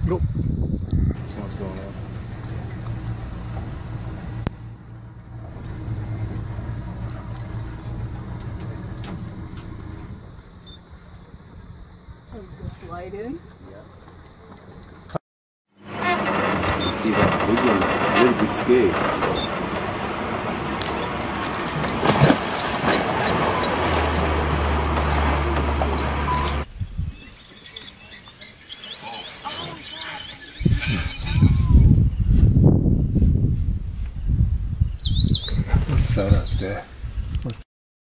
Go. What's going on? I'm just gonna slide in. See that big one's a little bit scared. What's that up there?